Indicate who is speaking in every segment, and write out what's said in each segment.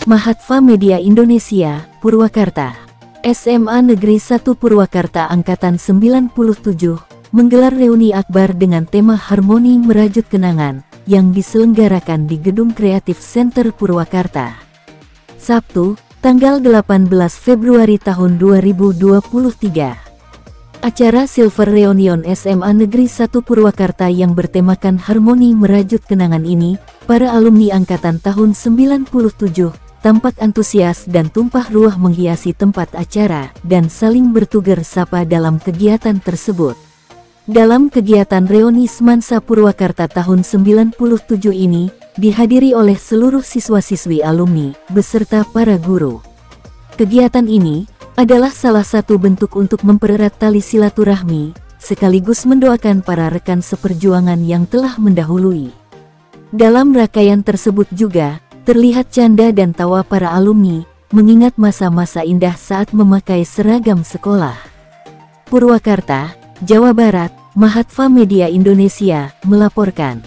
Speaker 1: Mahatfa Media Indonesia, Purwakarta. SMA Negeri 1 Purwakarta Angkatan 97 menggelar reuni akbar dengan tema Harmoni Merajut Kenangan yang diselenggarakan di Gedung Kreatif Center Purwakarta. Sabtu, tanggal 18 Februari tahun 2023. Acara Silver Reunion SMA Negeri 1 Purwakarta yang bertemakan Harmoni Merajut Kenangan ini, para alumni angkatan tahun 97 tampak antusias dan tumpah ruah menghiasi tempat acara dan saling bertugur sapa dalam kegiatan tersebut. Dalam kegiatan reuni Semansa Purwakarta tahun 97 ini, dihadiri oleh seluruh siswa-siswi alumni, beserta para guru. Kegiatan ini adalah salah satu bentuk untuk mempererat tali silaturahmi, sekaligus mendoakan para rekan seperjuangan yang telah mendahului. Dalam rangkaian tersebut juga, terlihat canda dan tawa para alumni, mengingat masa-masa indah saat memakai seragam sekolah. Purwakarta, Jawa Barat, Mahatfa Media Indonesia, melaporkan.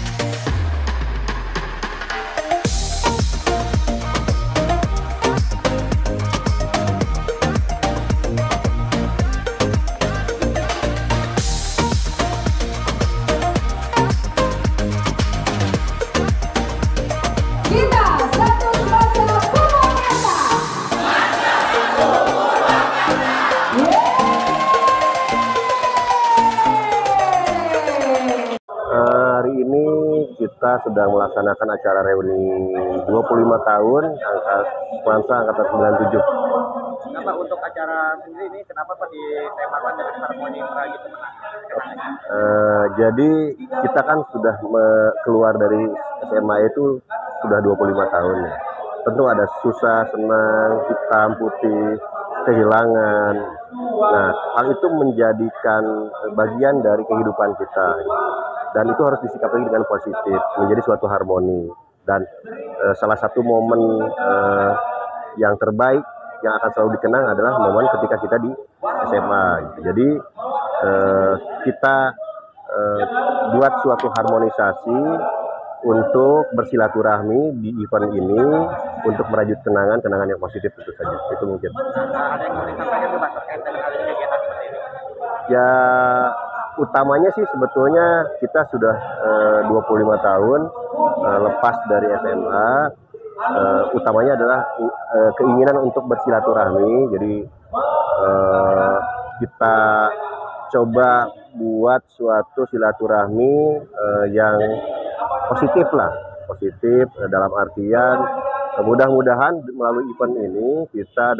Speaker 2: Hari ini kita sedang melaksanakan acara reuni 25 tahun Semansa Angkatan 97.
Speaker 3: Kenapa untuk acara sendiri ini, kenapa Pak ditemakan dengan Harmoni Merajut Kenangan?
Speaker 2: Jadi kita kan sudah keluar dari SMA itu sudah 25 tahun ya. Tentu ada susah, senang, hitam, putih, kehilangan. Nah, hal itu menjadikan bagian dari kehidupan kita. Dan itu harus disikapi dengan positif, menjadi suatu harmoni. Dan salah satu momen yang terbaik yang akan selalu dikenang adalah momen ketika kita di SMA. Gitu. Jadi kita buat suatu harmonisasi untuk bersilaturahmi di event ini untuk merajut kenangan yang positif tentu saja. Itu mungkin.
Speaker 3: Ada yang mau disampaikan Pak terkait dengan adanya kegiatan seperti ini?
Speaker 2: Ya, utamanya sih sebetulnya kita sudah 25 tahun lepas dari SMA. Utamanya adalah keinginan untuk bersilaturahmi. Jadi kita coba buat suatu silaturahmi yang positif lah, positif dalam artian mudah-mudahan melalui event ini kita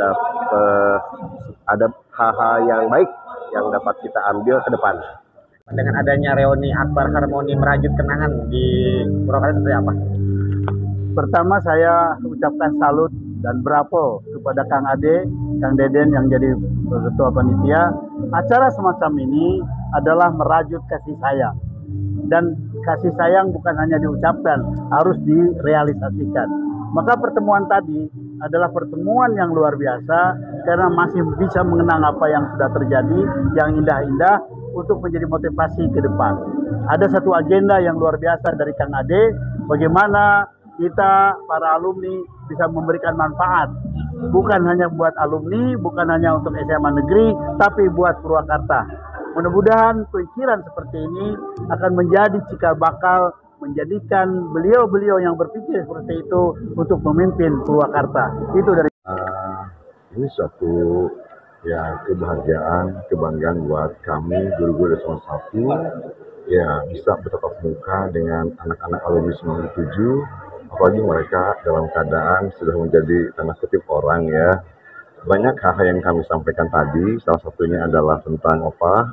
Speaker 2: ada hal-hal yang baik yang dapat kita ambil ke depan.
Speaker 3: Dengan adanya reuni akbar Harmoni Merajut Kenangan di Purwakarta seperti apa?
Speaker 4: Pertama saya ucapkan salut dan bravo kepada Kang Ade, Kang Deden yang jadi ketua panitia. Acara semacam ini adalah merajut kasih sayang. Dan kasih sayang bukan hanya diucapkan, harus direalisasikan. Maka pertemuan tadi adalah pertemuan yang luar biasa karena masih bisa mengenang apa yang sudah terjadi, yang indah-indah untuk menjadi motivasi ke depan. Ada satu agenda yang luar biasa dari Kang Ade, bagaimana kita para alumni bisa memberikan manfaat. Bukan hanya buat alumni, bukan hanya untuk SMA negeri, tapi buat Purwakarta. Mudah-mudahan pikiran seperti ini akan menjadi cikal bakal menjadikan beliau-beliau yang berpikir seperti itu untuk memimpin Purwakarta. Itu dari
Speaker 5: ini suatu ya kebahagiaan, kebanggaan buat kami guru-guru SMA 1 ya bisa bertatap muka dengan anak-anak alumni 97, apalagi mereka dalam keadaan sudah menjadi tanda kutip orang ya. Banyak hal yang kami sampaikan tadi, salah satunya adalah tentang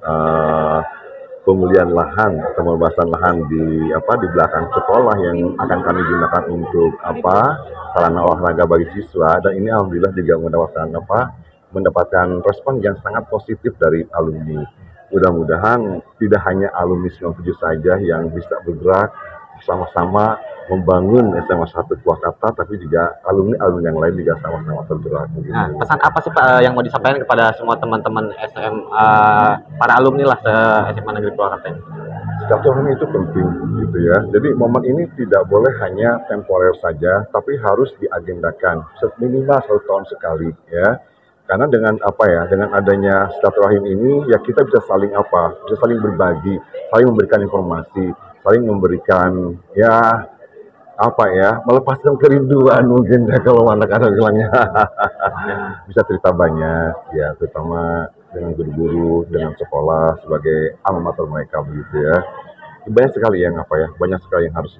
Speaker 5: pemulihan lahan atau pembebasan lahan di belakang sekolah yang akan kami gunakan untuk sarana olahraga bagi siswa, dan ini alhamdulillah juga mendapatkan respon yang sangat positif dari alumni. Mudah-mudahan tidak hanya alumni 97 saja yang bisa bergerak bersama-sama membangun SMA 1 Purwakarta, tapi juga alumni-alumni yang lain juga sama-sama bergerak.
Speaker 3: Nah, pesan apa sih Pak yang mau disampaikan kepada semua teman-teman SMA, para alumni lah SMA Negeri Purwakarta ini?
Speaker 5: silaturahmi itu penting gitu ya. Jadi momen ini tidak boleh hanya temporer saja, tapi harus diagendakan minimal 1 tahun sekali ya. Karena dengan apa ya, dengan adanya silaturahim ini ya kita bisa saling bisa saling berbagi, saling memberikan informasi, saling memberikan ya melepaskan kerinduan mungkin ya kalau anak-anak bilangnya. Bisa cerita banyak ya, terutama dengan guru-guru, dengan sekolah sebagai alma mater mereka begitu ya. Banyak sekali yang banyak sekali yang harus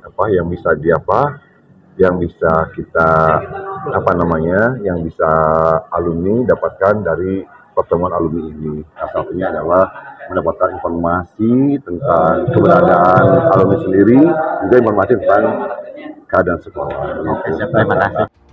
Speaker 5: yang bisa kita yang bisa alumni dapatkan dari pertemuan alumni ini. Salah satunya adalah mendapatkan informasi tentang keberadaan alumni sendiri, juga informasi tentang keadaan sekolah.
Speaker 3: Oke, siap, terima kasih.